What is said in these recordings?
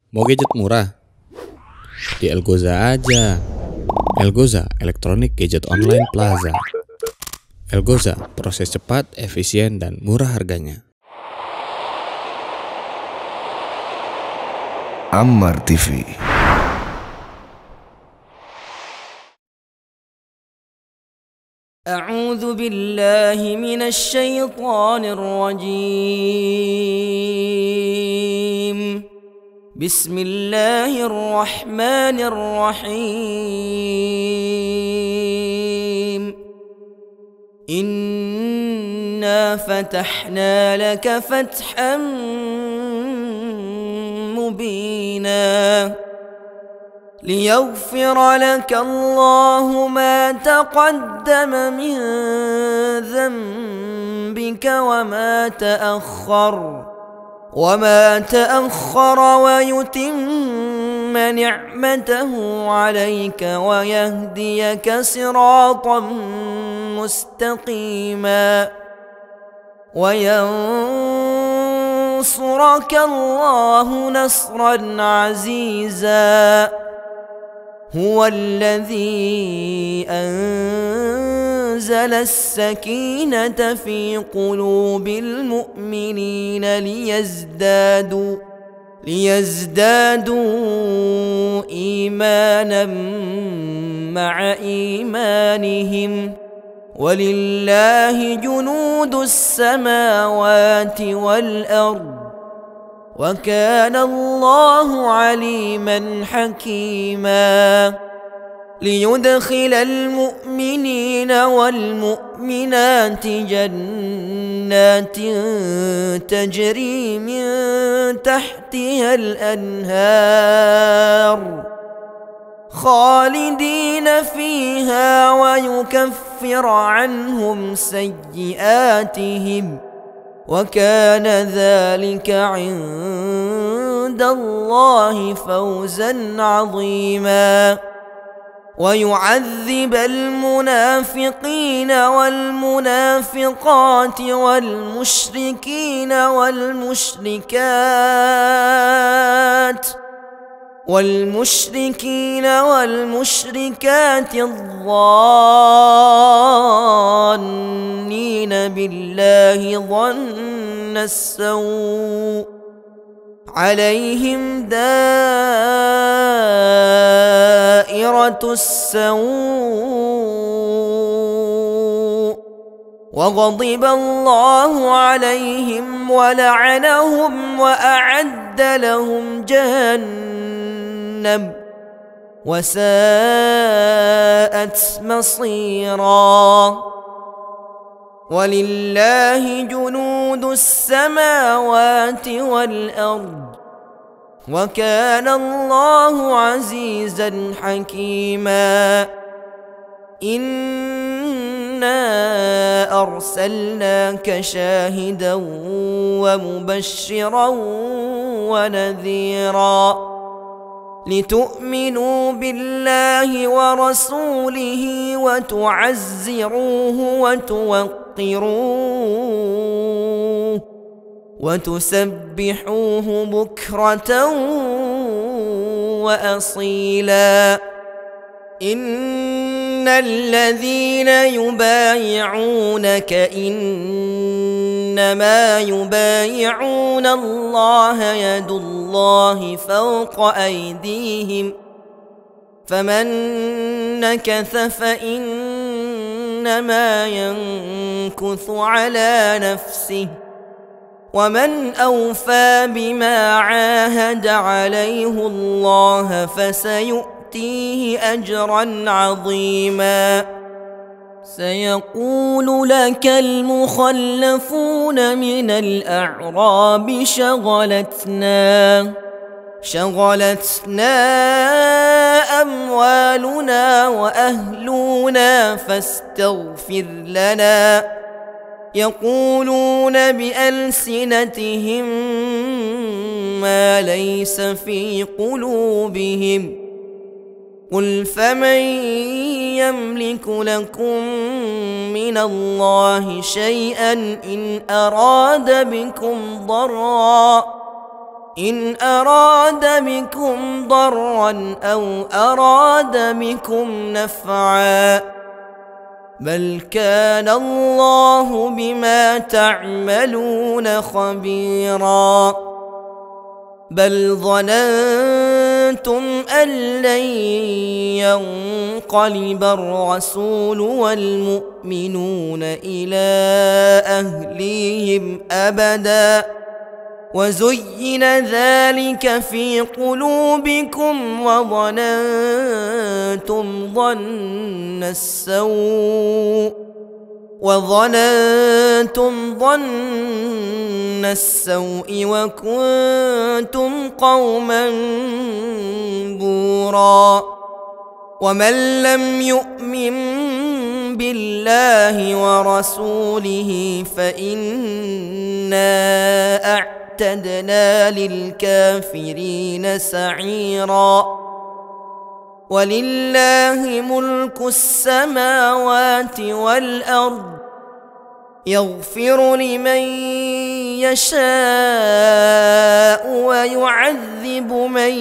Mau gadget murah? Di Elgoza aja. Elgoza, Electronic Gadget Online Plaza. Elgoza, proses cepat, efisien, dan murah harganya. Ammar TV. أعوذ بالله من الشيطان الرجيم. بسم الله الرحمن الرحيم. إنا فتحنا لك فتحا مبينا ليغفر لك الله ما تقدم من ذنبك وما تأخر ويتم نعمته عليك ويهديك صراطا مستقيما وينصرك الله نصرا عزيزا. هو الذي أنزل السكينة في قلوب المؤمنين ليزدادوا إيمانا مع إيمانهم ولله جنود السماوات والأرض وكان الله عليما حكيما. ليدخل المؤمنين والمؤمنات جنات تجري من تحتها الأنهار خالدين فيها ويكفر عنهم سيئاتهم وكان ذلك عند الله فوزا عظيما. ويعذب المنافقين والمنافقات والمشركين والمشركات الظانين بالله ظن السوء عليهم دائرة السوء وغضب الله عليهم ولعنهم وأعد لهم جهنم وساءت مصيرا. ولله جنود السماوات والأرض وكان الله عزيزا حكيما. إنا أرسلناك شاهدا ومبشرا ونذيرا لتؤمنوا بالله ورسوله وتعزروه وتوقروه وتسبحوه بكرة وأصيلا. إن الذين يبايعونك إنما يبايعون الله يد الله فوق أيديهم فمن نكث فإنما ينكث على نفسه ومن أوفى بما عاهد عليه الله فسيؤتيه أجرا عظيما. سيقول لك المخلفون من الأعراب شغلتنا أموالنا وأهلنا فاستغفر لنا. يقولون بألسنتهم ما ليس في قلوبهم قل فمن يملك لكم من الله شيئا إن أراد بكم ضرا إن أراد بكم ضرا أو أراد بكم نفعا بل كان الله بما تعملون خبيرا بل ظننتم أن لن ينقلب الرسول والمؤمنون إلى أهليهم أبدا وزين ذلك في قلوبكم وظننتم ظن السوء وكنتم قوما بورا ومن لم يؤمن بالله ورسوله فإنا أعتدنا للكافرين سعيرا ولله ملك السماوات والأرض يغفر لمن يشاء ويعذب من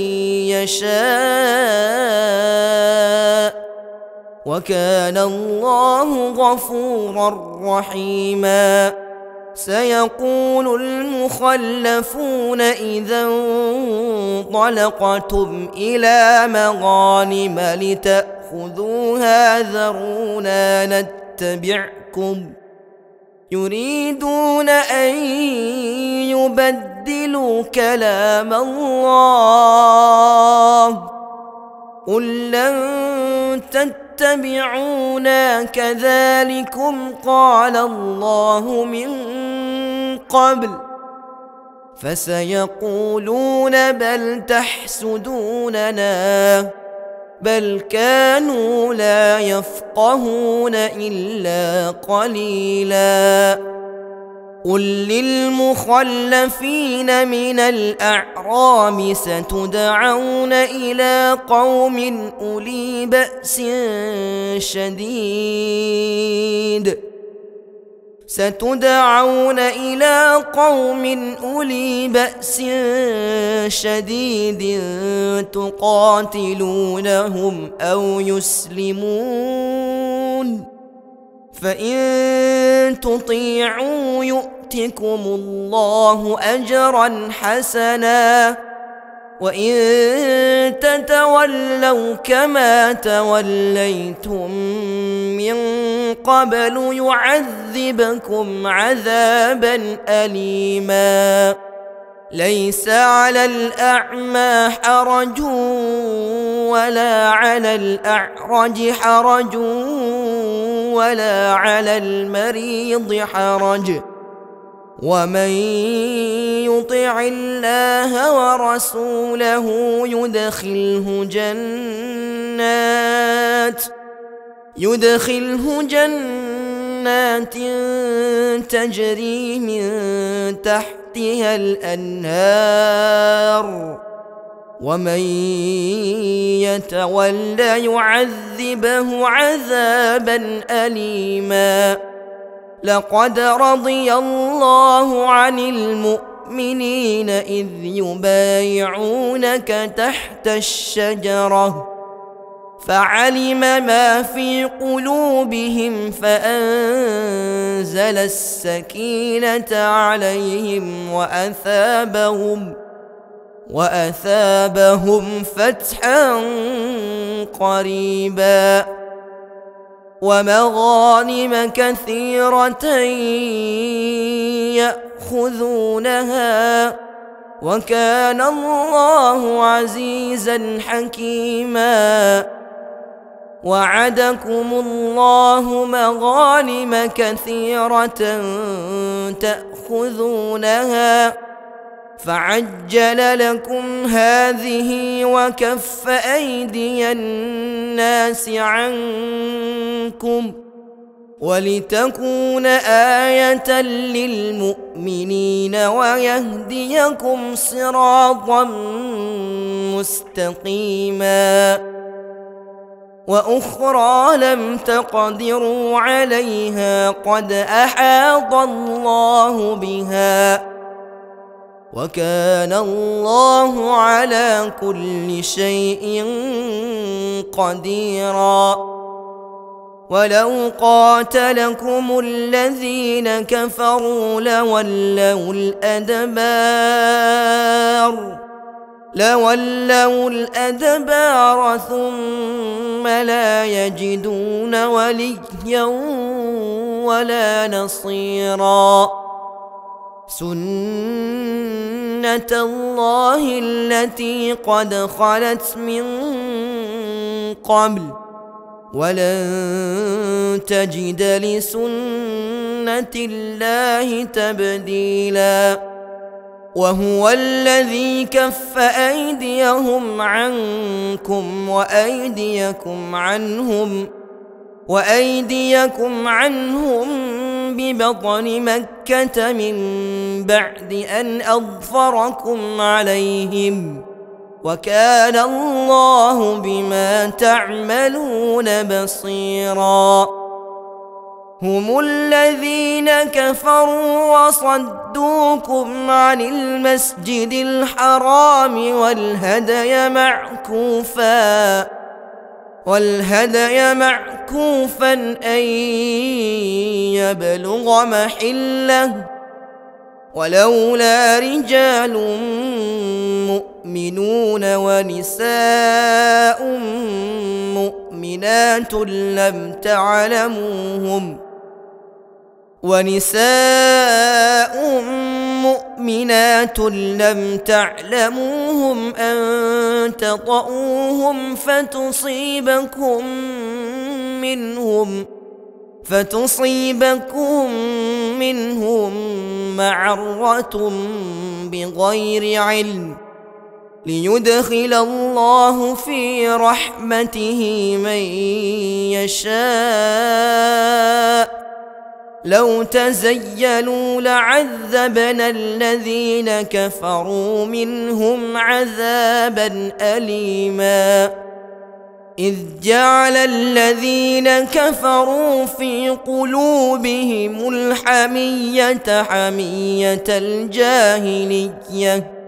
يشاء وكان الله غفورا رحيما سيقول المخلفون إذا انطلقتم إلى مغانم لتأخذوها ذرونا نتبعكم يريدون أن يبدلوا كلام الله قل لن تتبعونا كذلكم قال الله من قبل فسيقولون بل تحسدوننا بل كانوا لا يفقهون إلا قليلا قل للمخلفين من الأعراب ستدعون إلى قوم أولي بأس شديد تقاتلونهم أو يسلمون فإن تطيعوا يؤتكم الله أجرا حسنا وإن تتولوا كما توليتم من قبل يعذبكم عذابا أليما ليس على الأعمى حرج ولا على الأعرج حرج ولا على المريض حرج ومن يطع الله ورسوله يدخله جنات تجري من تحتها الأنهار ومن يتول يعذبه عذابا أليما لقد رضي الله عن المؤمنين إذ يبايعونك تحت الشجرة فعلم ما في قلوبهم فأنزل السكينة عليهم وأثابهم فتحا قريبا ومغانم كثيرة يأخذونها وكان الله عزيزا حكيما وعدكم الله مغانم كثيرة تأخذونها فعجل لكم هذه وكف أيدي الناس عنكم ولتكون آية للمؤمنين ويهديكم صراطا مستقيما وأخرى لم تقدروا عليها قد أحاط الله بها وكان الله على كل شيء قديرا. ولو قاتلكم الذين كفروا لولوا الأدبار ثم لا يجدون وليا ولا نصيرا. سنة الله التي قد خلت من قبل ولن تجد لسنة الله تبديلا. وهو الذي كف أيديهم عنكم وأيديكم عنهم ببطن مكة من بعد أن أظفركم عليهم، وكان الله بما تعملون بصيرا. هم الذين كفروا وصدوكم عن المسجد الحرام والهدي معكوفا أن يبلغ محله، ولولا رجال مؤمنون ونساء مؤمنات لم تعلموهم أن تطؤوهم فتصيبكم منهم معرة بغير علم، ليدخل الله في رحمته من يشاء. لو تزيلوا لعذبنا الذين كفروا منهم عذابا أليما. إذ جعل الذين كفروا في قلوبهم الحمية حمية الجاهلية،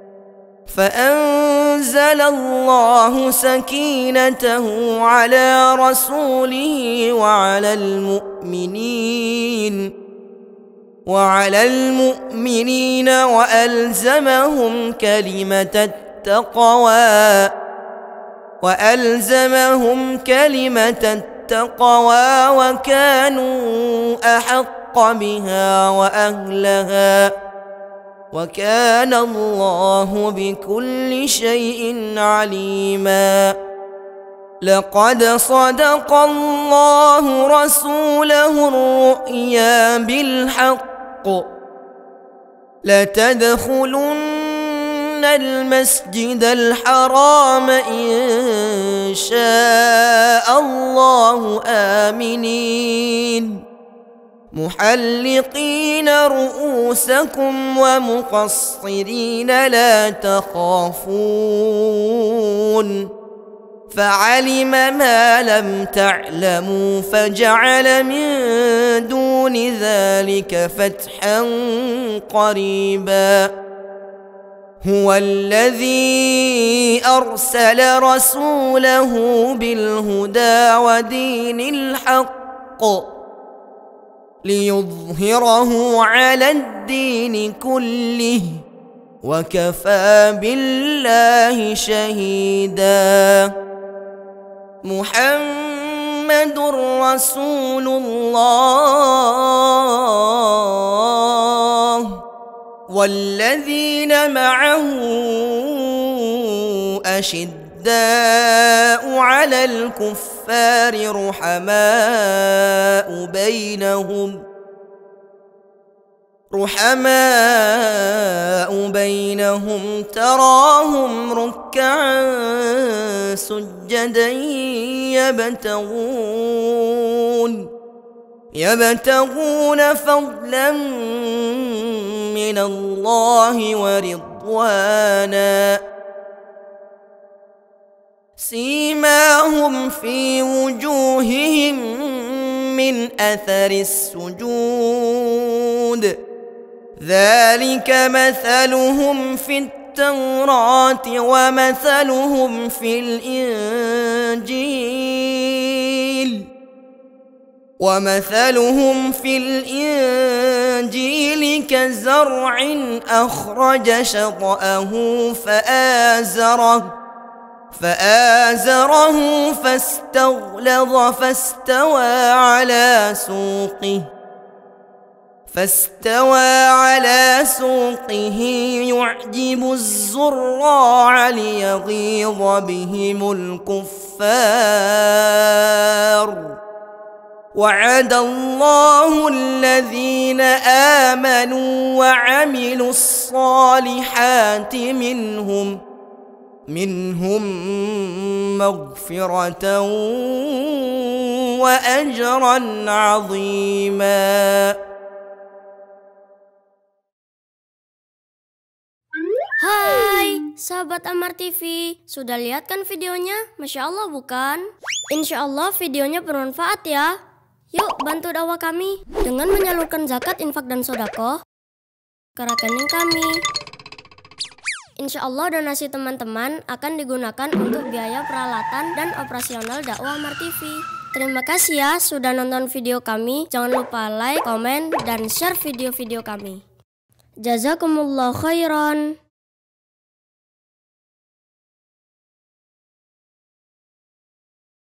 فأنزل الله سكينته على رسوله وعلى المؤمنين وألزمهم كلمة التقوى وكانوا أحق بها وأهلها، وكان الله بكل شيء عليما. لقد صدق الله رسوله الرؤيا بالحق، لتدخلن المسجد الحرام إن شاء الله آمنين محلقين رؤوسكم ومقصرين لا تخافون، فعلم ما لم تعلموا فجعل من دون ذلك فتحا قريبا. هو الذي أرسل رسوله بالهدى ودين الحق ليظهره على الدين كله، وكفى بالله شهيدا. محمد رسول الله والذين معه أشداء على الكفار رحماء بينهم تراهم ركعا سجدا يبتغون فضلا من الله ورضوانا، سيماهم في وجوههم من أثر السجود، ذلك مثلهم في التوراة ومثلهم في الإنجيل كزرع أخرج شطأه فآزره فاستغلظ فاستوى على سوقه يعجب الزراع ليغيظ بهم الكفار. وعد الله الذين آمنوا وعملوا الصالحات منهم مغفرة وأجرا عظيما. Hai, sahabat Amar TV, sudah lihat kan videonya? Masya Allah bukan? Insya Allah videonya bermanfaat ya. Yuk bantu dakwah kami dengan menyalurkan zakat, infak, dan sodako ke rekening kami. Insya Allah donasi teman-teman akan digunakan untuk biaya peralatan dan operasional dakwah Amar TV. Terima kasih ya sudah nonton video kami. Jangan lupa like, komen, dan share video-video kami. Jazakumullah khairan.